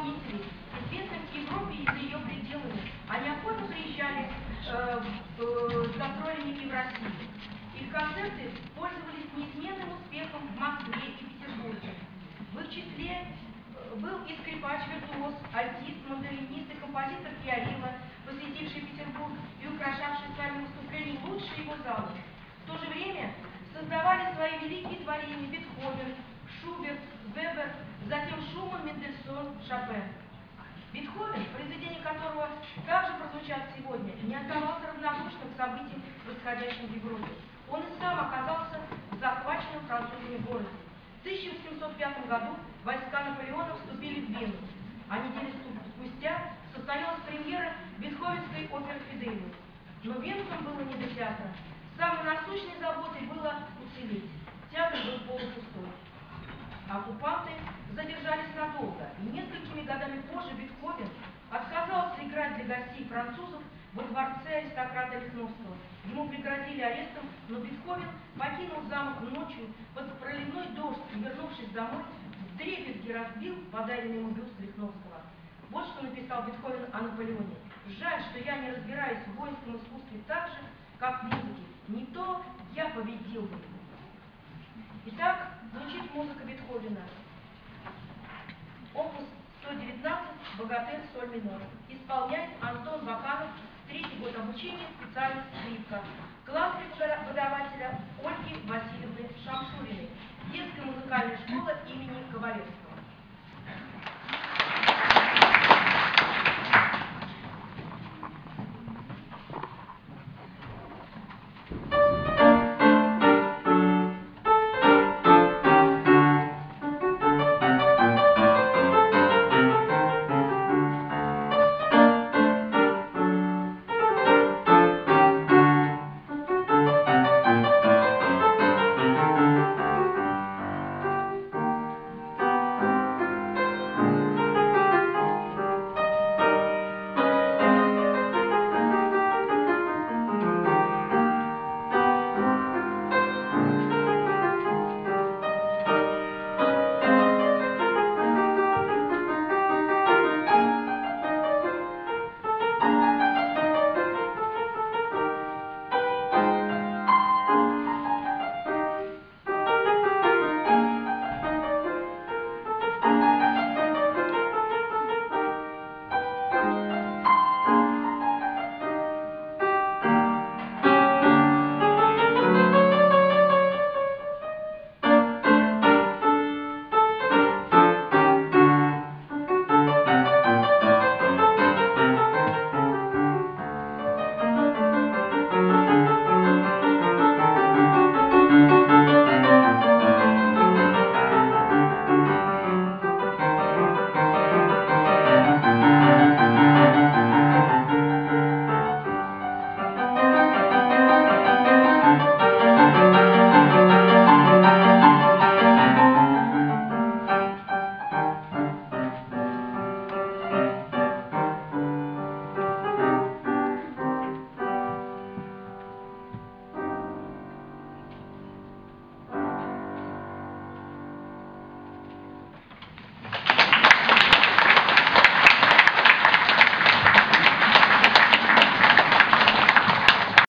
исполнителей, известных в Европе и за ее пределами. Они охотно приезжали с гастролями и в Россию. Их концерты пользовались неизменным успехом в Москве и Петербурге. В их числе был и скрипач-виртуоз, альтист, мандолинист и композитор Фиорилла, посетивший Петербург и украшавший своими выступлениями лучшие его залы. В то же время создавали свои великие творения Бетховен, Шуберт, Вебер, затем Шуман, Мендельсон, Шопен. Бетховен, произведения которого также прозвучат сегодня, не оставался равнодушным к событиям, происходящим в Европе. Он и сам оказался в захваченном французами городе. В 1705 году войска Наполеона вступили в Вену, а неделю спустя состоялась премьера бетховенской оперы «Фиделиус». Но венцам было не до театра. Самой насущной заботой было уцелеть. Театр был полупустой. Оккупанты задержались надолго, и несколькими годами позже Бетховен отказался играть для гостей французов во дворце аристократа Лихновского. Ему пригрозили арестом, но Бетховен покинул замок ночью под проливной дождь и, вернувшись домой, вдребезги разбил подаренный ему бюст Лихновского. Вот что написал Бетховен о Наполеоне. «Жаль, что я не разбираюсь в воинском искусстве так же, как в музыке. Не то я победил бы». Итак, звучит музыка Бетховена. Опус 119, «Богатырь», соль минор. Исполняет Антон Баканов, 3-й год обучения, специальность скрипка. Класс преподавателя Ольги Васильевны Шамшуриной, детская музыкальная школа имени Ковалевского.